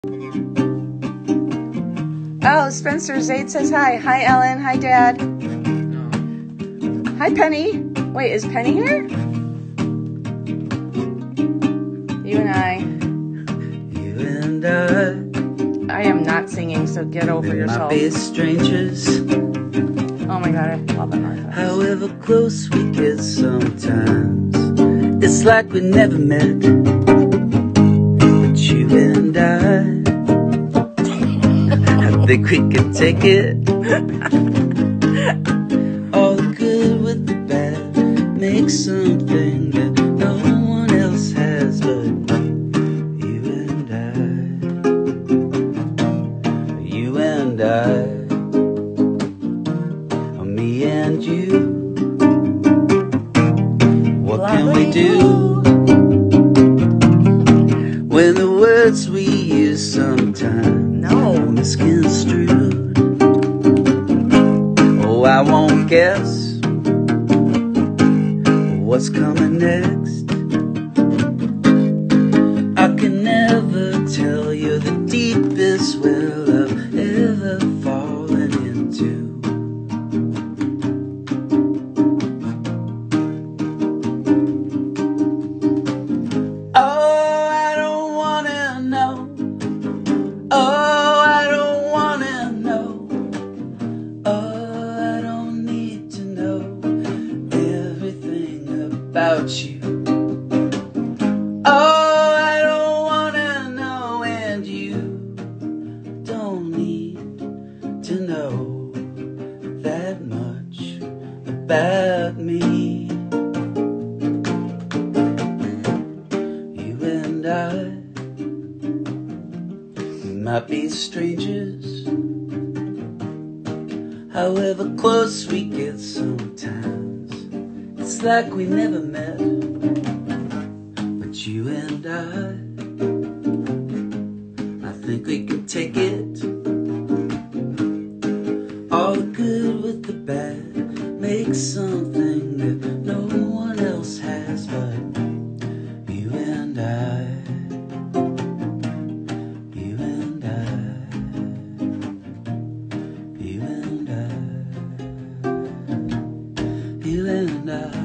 Oh, Spencer Zaid says hi. Hi, Ellen. Hi, Dad. Hi, Penny. Wait, is Penny here? You and I. You and I. I am not singing, so get over yourself. Might be strangers. Oh my God, I love it, Martha. However close we get sometimes, it's like we never met. But you and I think we can take it. All the good with the bad, make something that no one else has but you and I. You and I. Me and you. What can we do when the words we use sometimes are misconstrued? Oh, I won't guess what's coming next. I can never tell you the deepest well I've ever fallen into. About you. Oh, I don't wanna know, and you don't need to know that much about me. You and I, we might be strangers, however close we get sometimes. It's like we never met, but you and I think we can take it. All the good with the bad, make something that no one else has but you and I. You and I. You and I. You and I.